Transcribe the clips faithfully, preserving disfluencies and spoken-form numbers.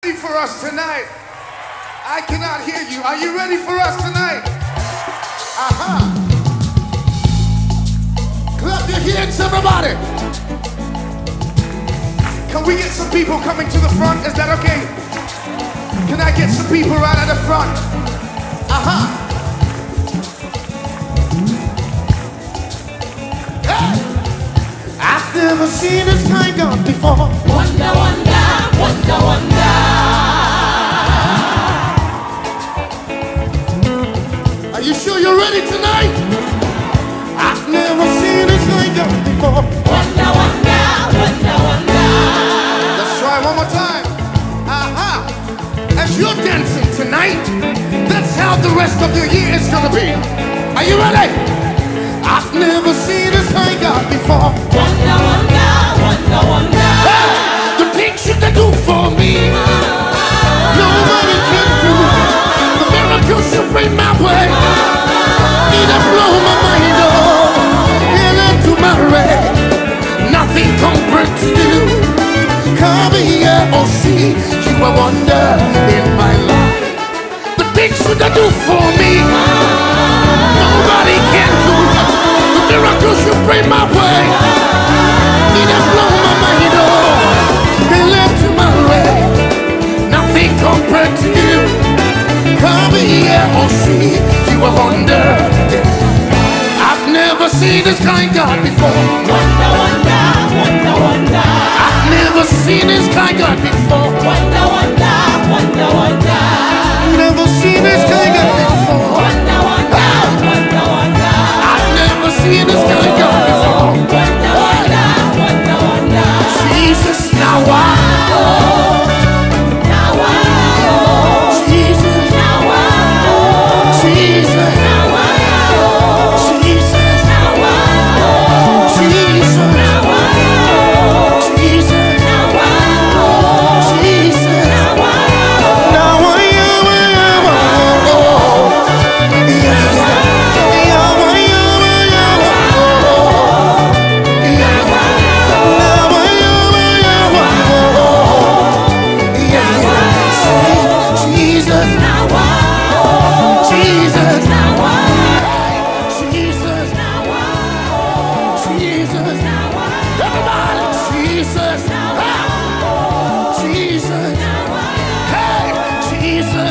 Ready for us tonight? I cannot hear you. Are you ready for us tonight? Aha! Clap your hands, everybody. Can we get some people coming to the front? Is that okay? Can I get some people right at the front? Aha! Hey! I've never seen this kind of before. Wonder, wonder, wonder, wonder. Are you sure you're ready tonight? I've never seen this kind of before. Wonder, wonder, wonder, wonder. Let's try one more time. Aha! As you're dancing tonight, that's how the rest of your year is gonna be. Are you ready? I've never seen this kind of before. Wonder, wonder, wonder, wonder. Hey, the things you can do for me, nobody can do. The miracles you bring my way, need to blow my mind, oh, and into my way. Nothing compared to you. Come here, oh see, you a wonder in my life. The things you can do for me, nobody can do. The miracles you bring my way, need to blow my mind, oh, and into my way. Nothing compared to you. Come here, oh see, you a wonder. I've never seen this kind God before. Wonder, wonder, wonder, wonder. I've never seen this kind God before. Wonder, wonder, wonder, wonder. Never seen this kind God before. Wonder, wonder, wonder, wonder. I've never seen this kind God before. Wonder, wonder, wonder, wonder. Jesus, now I know. Now I know. Jesus, Now I know. Jesus, Now I know. Jesus, Now I know. Jesus, Now I know. Jesus, Now I know. Jesus. Now I know. Now I am, I am, oh, oh. Yeah, yeah. Yeah, I am, I am, oh, oh. Yeah, yeah. Now I am, I am, oh, oh. Yeah, yeah. Say, Jesus, Now I know. Jesus, Now I know. Jesus, Now I know. Jesus. Now I know. Everybody, Jesus, ah, Jesus, hey, Jesus,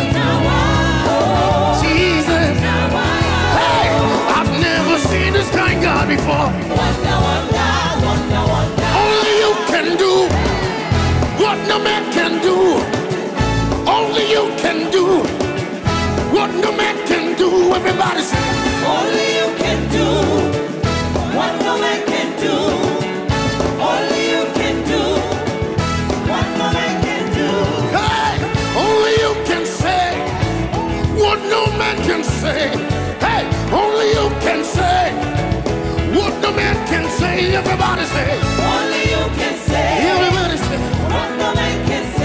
Jesus, hey, I've never seen this kind God before. Wonder, wonder, wonder, wonder. Only you can do what no man can do. Only you can do what no man can do. Everybody say, Only you can do what no man can do. Only you can do what no man can do. hey, only you can say what no man can say. Hey, only you can say what no man can say. Everybody say, Only you can say everybody say, what no man can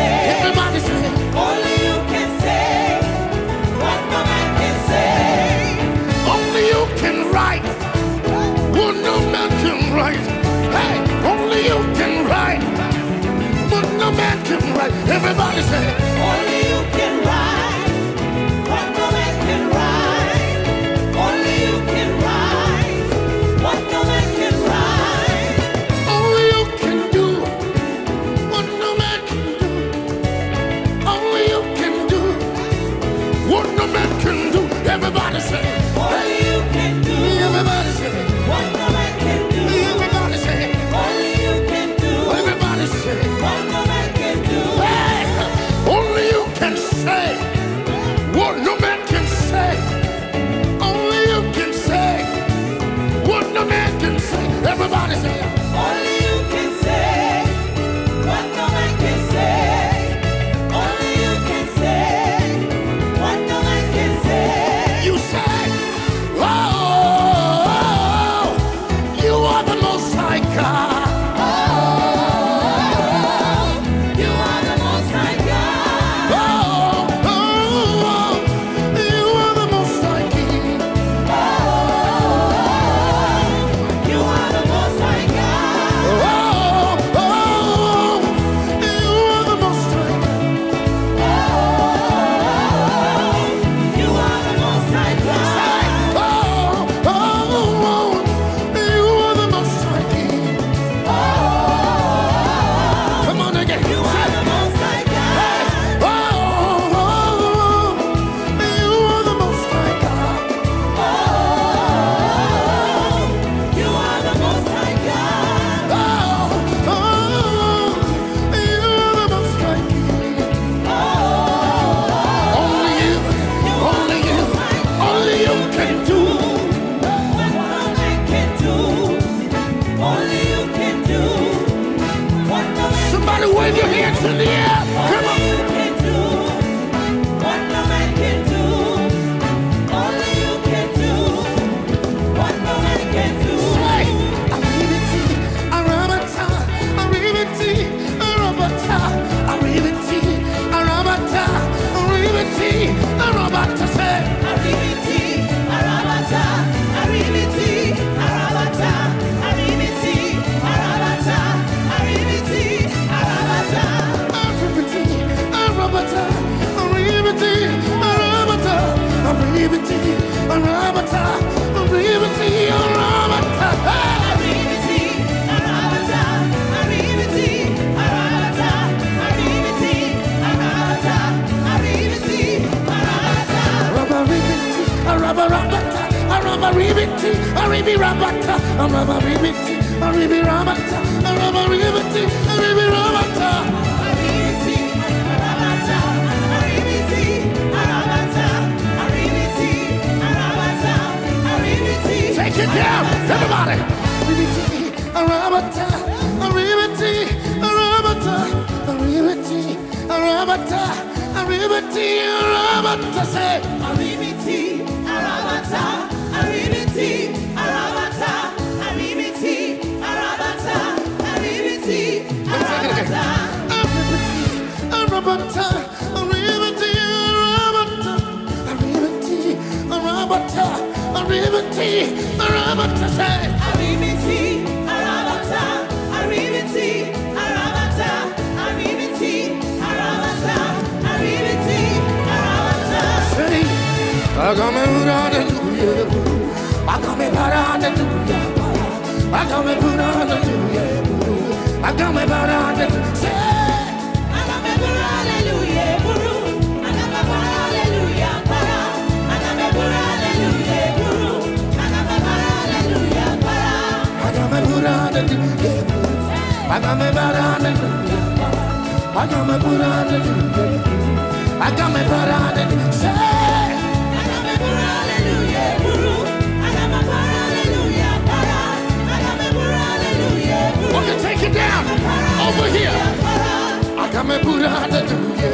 Aribiti, Aribi Rabata, Arabiti, Aribi Rabata, Arabiti, Aribi Rabata. Aribiti, Arabata, Aribiti, Arabata, Aribiti, Arabata, Aribiti. Take it down, everybody. Aribiti, Arabata, Aribiti, Arabata, Aribiti, Arabata, Aribiti, Arabata. Say, Aribiti, Arabata, Aribiti, Arabata, Aribiti, Arabata, Aribiti, Arabata. Arabata, Aribiti, Arabata, Aribiti, Arabata, Aribiti, Arabata. Say, Aribiti, Arabata, Aribiti, Arabata, Aribiti, Arabata, Aribiti, Arabata. say, I got me put on the I got me put on the I got me put on the I got me put on the say. Hallelujah, Guru. Hallelujah, para. Hallelujah, Guru. Hallelujah, para. I got me put on the I got me put on the I got me put on the I got me put on the say. Hallelujah, Guru. Hallelujah, para. Hallelujah, Guru. Okay, take it down over here. I got me put on the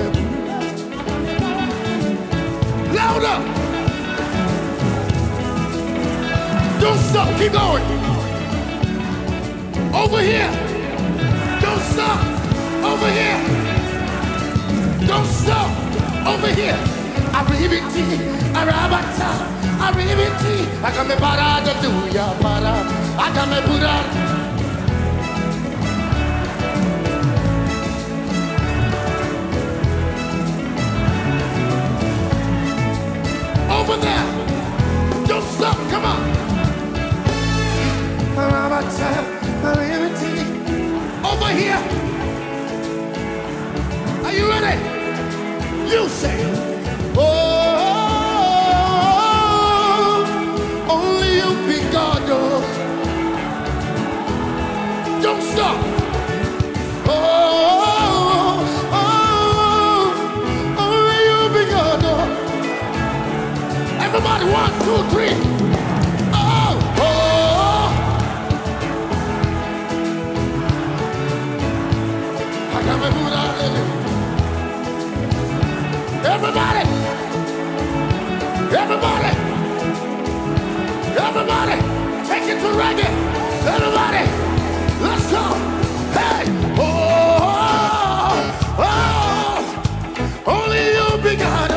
louder. Don't stop, keep going. Over here. Don't stop. Over here. Don't stop. Over here. Aribiti, Arabata, Aribiti. I got me para the do ya para. I got me put on. Over there. Don't stop. Come on. Arabata, Aribiti. Over here. Are you ready? You say, oh, only you be God, oh. Don't stop. Oh, oh, only you be God, oh. Everybody, one, two, three. Oh, oh. I got my boot out of it. Everybody, everybody, everybody, take it to reggae. Everybody, let's go. Hey, oh, oh, oh, only you be God.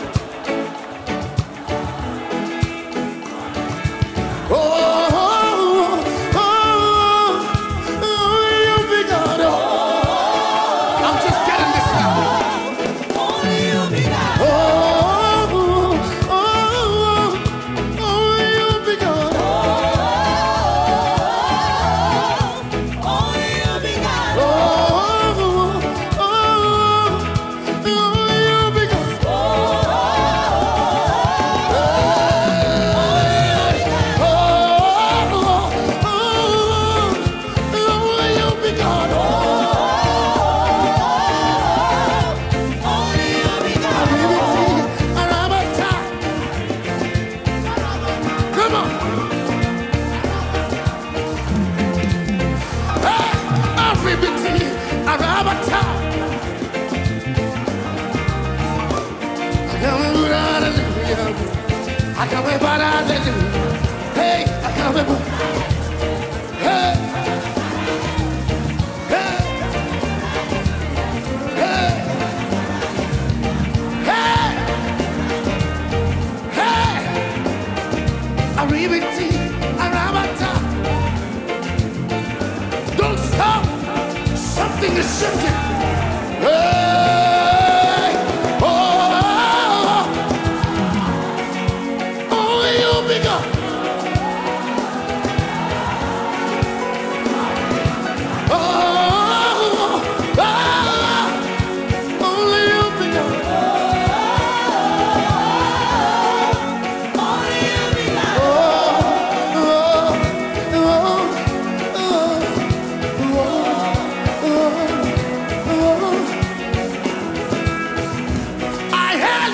Oh, oh, oh, only you be God. I'm just getting this now. Only you be God. Oh, oh, oh, only you be God. Only you be God. Oh, oh, only you be God. Oh, oh, only you be God. Only you be God. Aribiti, Arabata. Come on. Hey, Aribiti, Arabata. I can't wait for hallelujah. Hey, I can't wait for hey, hey, hey, hey, hey. Aribiti, Arabata. Don't stop. Something is shifting. Hey, oh, only you be God.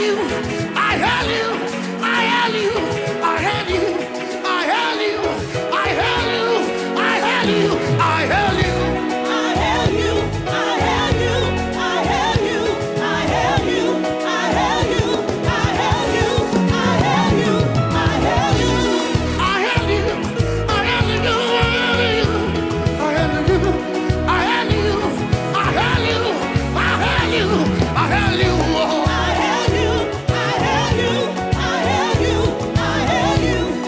you, I held you, I held you, I held you, I held you, I held you, I held you, I held you. I held you, I held you, I held you, I held you, I held you, I held you, I held you, I held you. I held you, I held you, I held you, I held you, I held you, I held you, I held you, I held you. I held you, I held you, I held you, I held you,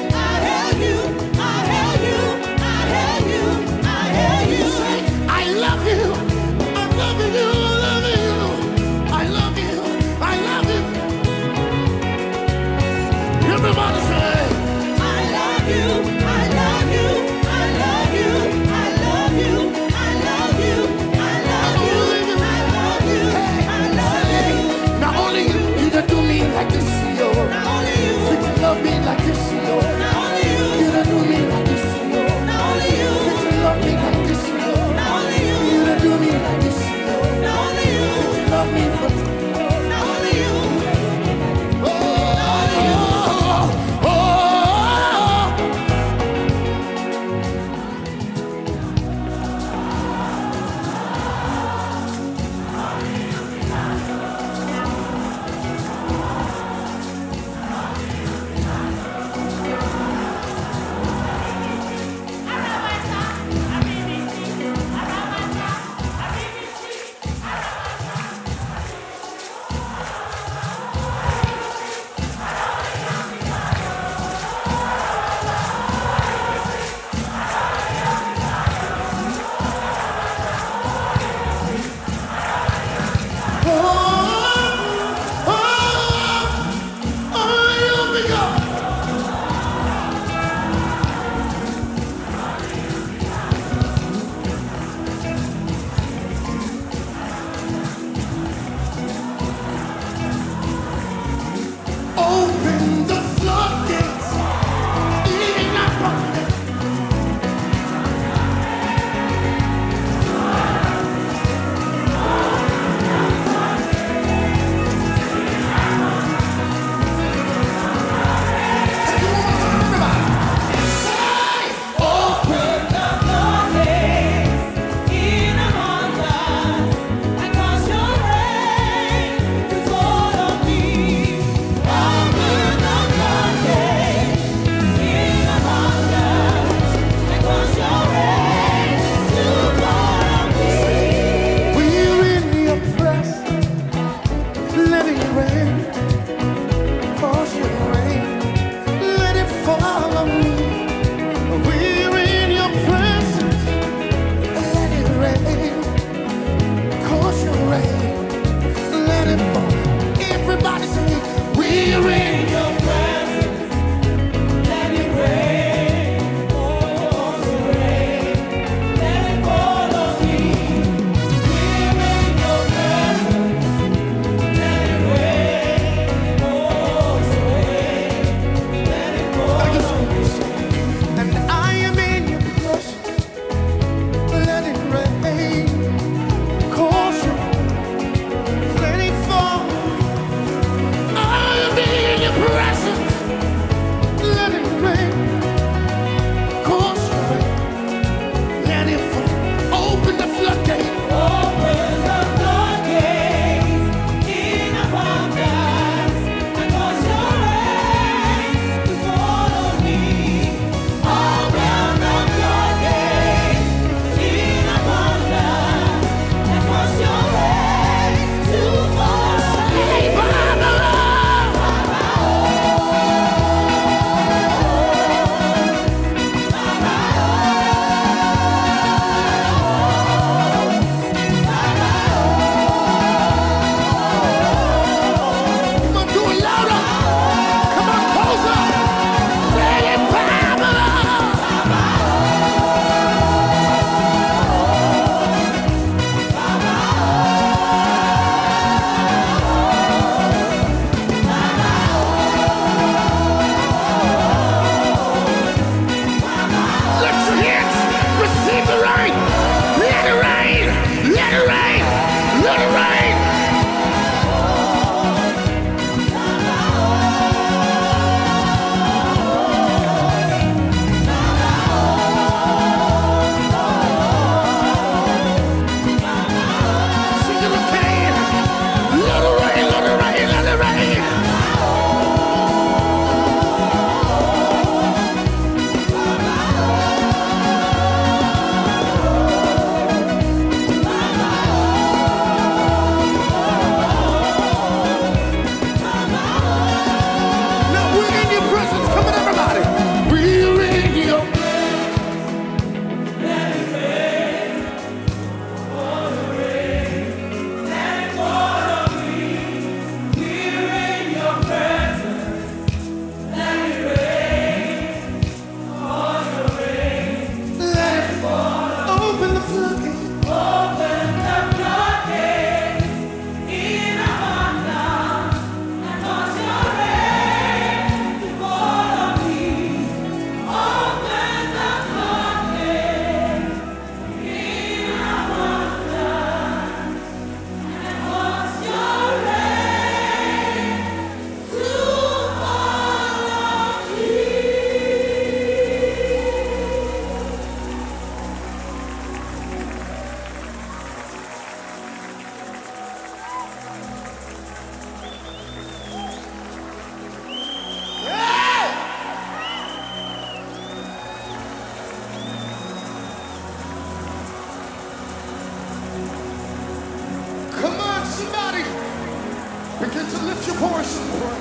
lift your voice and pray.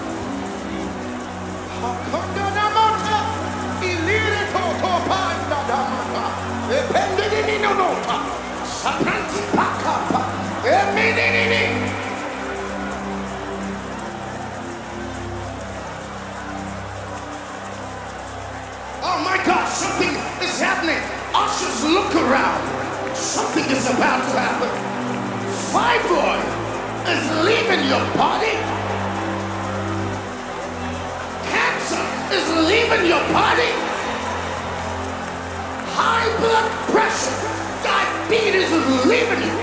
Oh my God, something is happening. Ushers, look around. Something is about to happen. Fibroid is leaving your body. Cancer is leaving your body. High blood pressure, diabetes is leaving you.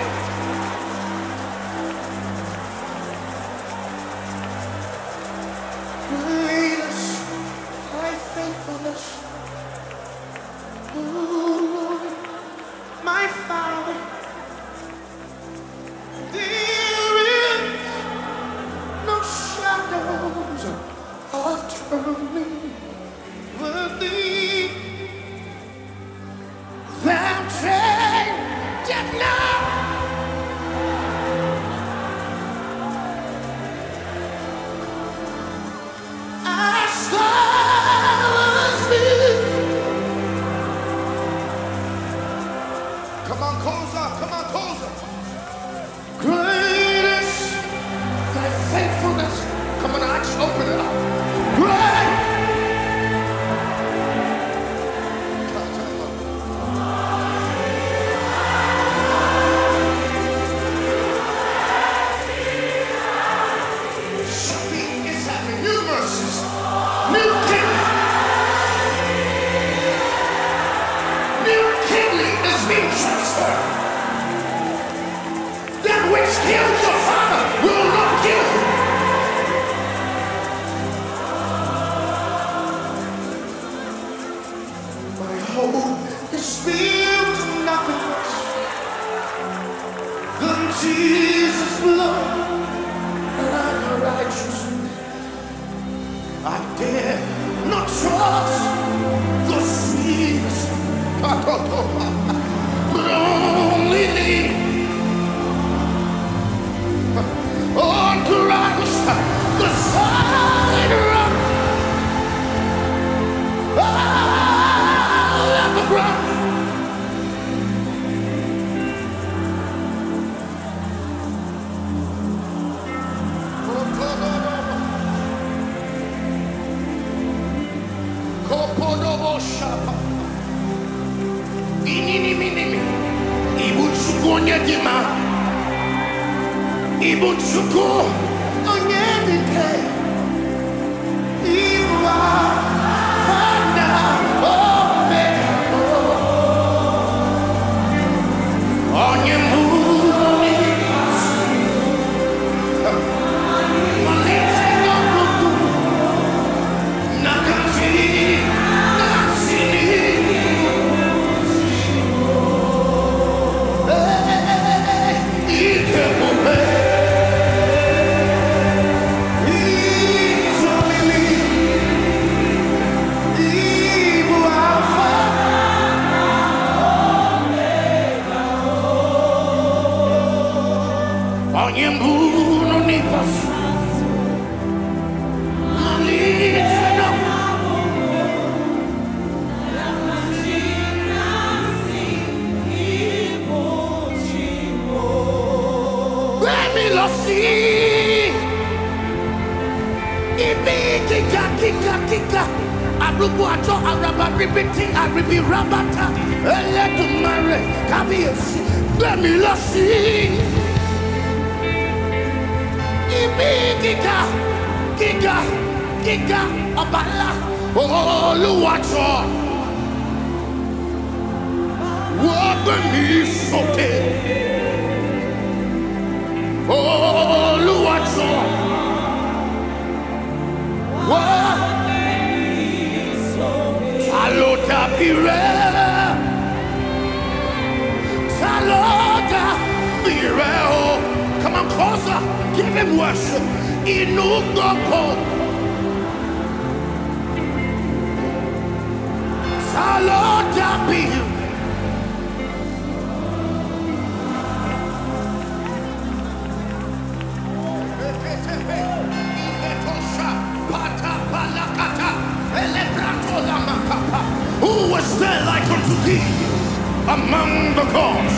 Lead us by faithfulness. Oh, my Father, there is no shadows of turning with thee. Thou changest not. As thou hast been. Come on, closer. Come on, closer. Great is thy faithfulness. Come on, Acts, open it up. Great. Something is happening. New mercies. New kidney. New kidney is being transferred. That which killed your father will not kill you. My hope is built on nothing less than Jesus' blood and righteousness. I dare not trust the sweetest, but only thee. On Christ, the solid rock. Oh, let the ground. Kopodobo shapa. Inini minimi. Ibu dima. Ibu tsuku onyedike. Iwa fana omeko. Onye muni. Malete no kuku. Nakati. Naksini. Arubu ato araba ribiti aribi rabata eletumare kabiesi bemilosi ibi giga giga giga abala oluwato wobemi soke oluwato wa Salota pire, Salota pire. Oh, come on closer, give him worship. Inugopo, Salota pire. Hey, hey, hey, hey. mighty among the gods.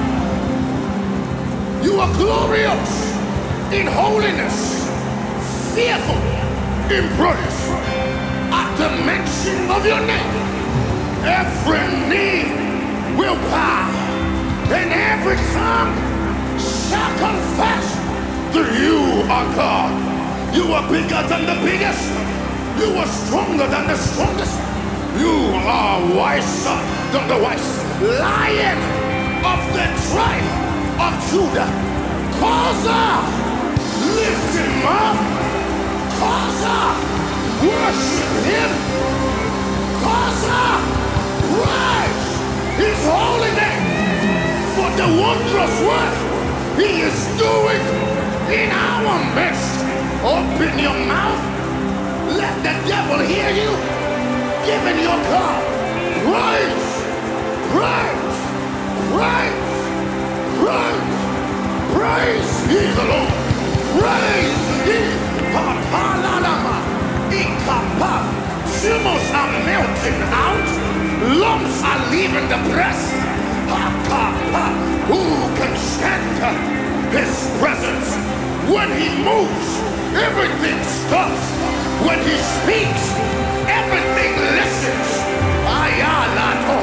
You are glorious in holiness, fearful in praise. At the mention of your name, every knee will bow, and every tongue shall confess that you are God. You are bigger than the biggest. You are stronger than the strongest. You are wiser than the wise. Lion of the tribe of Judah. Cause her, lift him up. Cause her, worship him. Cause her, praise his holy name for the wondrous work he is doing in our midst. Open your mouth. Let the devil hear you. Giving your God praise, praise, praise, praise, praise ye the Lord. Praise ye. Papalalama, ikapa. Tumors are melting out. Lumps are leaving the breast. Akapa. Who can stand his presence? When he moves, everything stops. When he speaks, everything listens. Ayalato.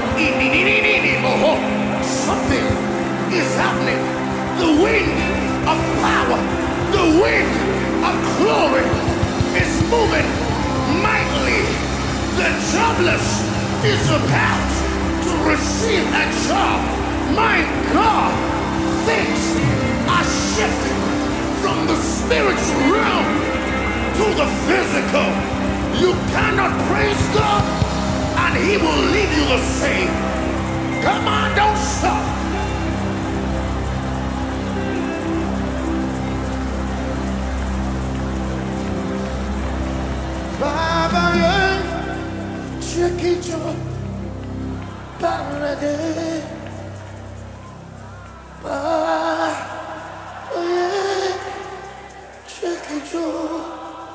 Something is happening. The wind of power, the wind of glory is moving mightily. The jobless is about to receive a job. My God, things are shifting from the spiritual realm to the physical. You cannot praise God and he will leave you the same. Come on, don't stop. Baba, yeah, check it out. Baba, yeah, check it out.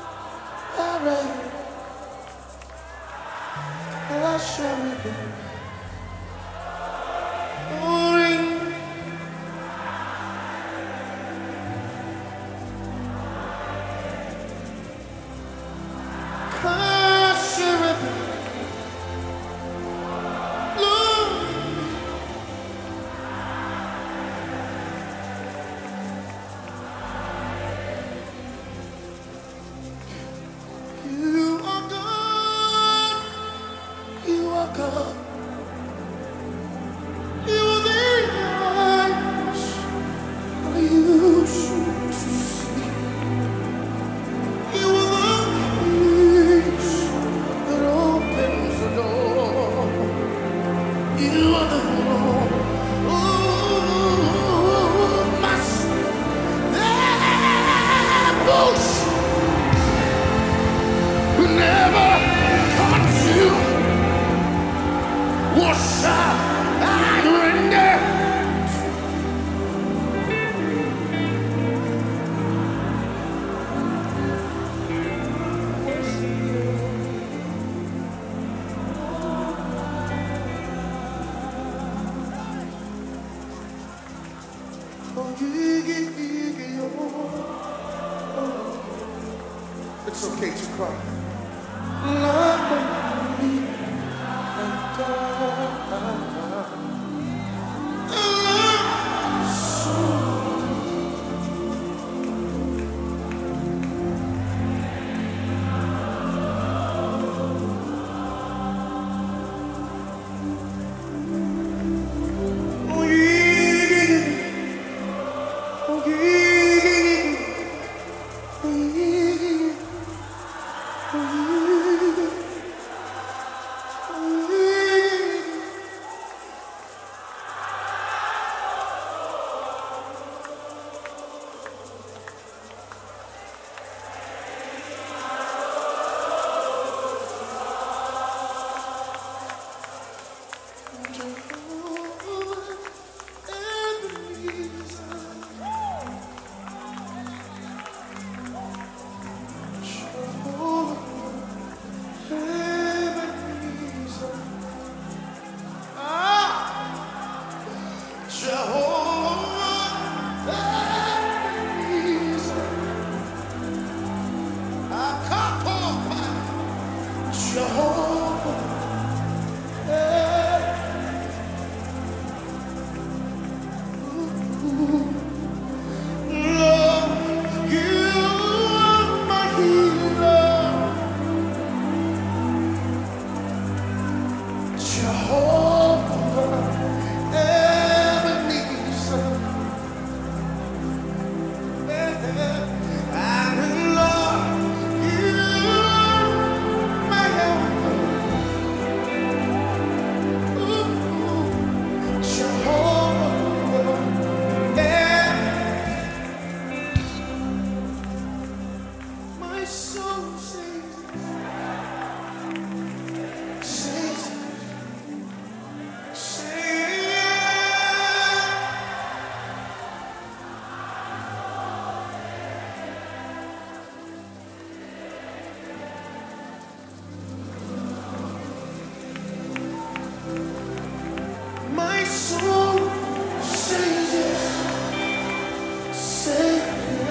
It's okay to cry. soul sings, sings, sings. My soul sings, sings.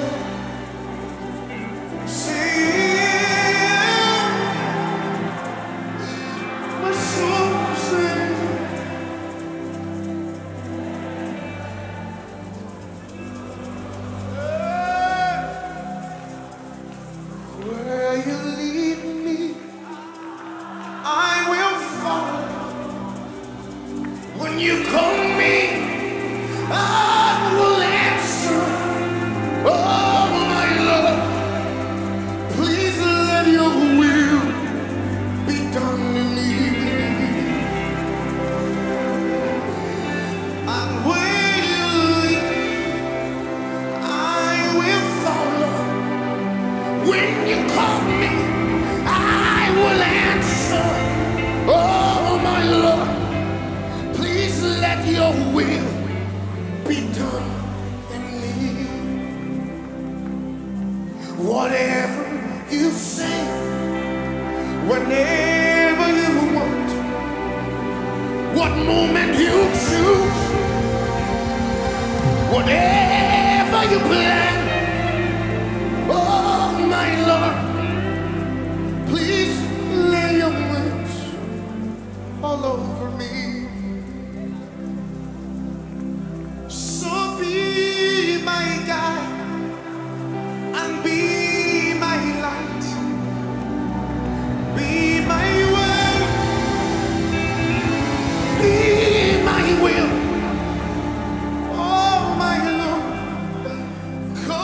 Where you lead me, I will follow. When you call me, I will answer. Oh, my Lord, please let your will be done in me. And where you lead, I will follow. When you call me, I will answer. Oh, my Lord, please let your will be done in me. Whatever you say, whenever you want, what moment you choose, whatever you plan. Oh, my Lord, please lay your wings all over me. So be my guide and be my light, be my way, be my will. Oh, my Lord,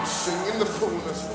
Sing in the fullness.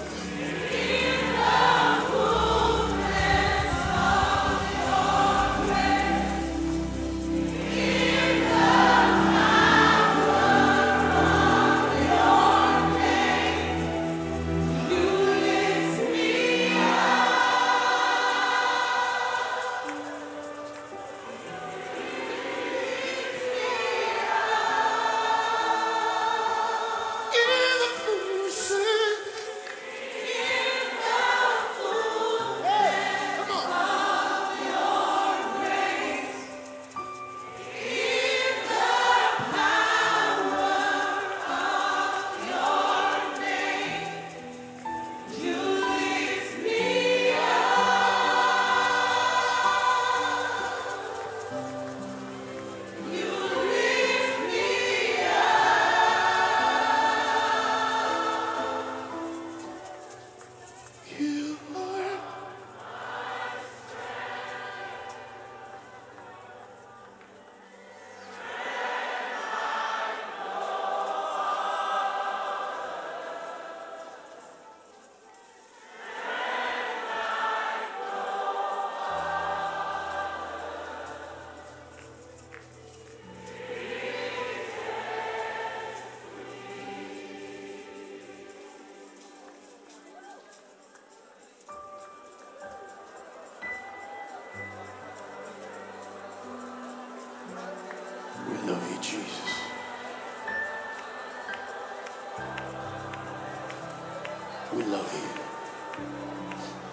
We love you, Jesus. We love you.